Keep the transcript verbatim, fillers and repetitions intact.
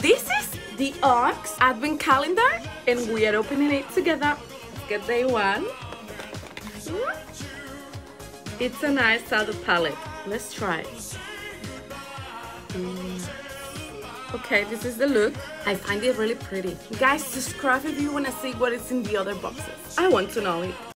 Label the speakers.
Speaker 1: this is the Ox Advent Calendar, and we are opening it together. Let's get day one. It's a nice shadow palette. Let's try it. Mm. Okay, this is the look. I find it really pretty. Guys, subscribe if you want to see what is in the other boxes. I want to know it.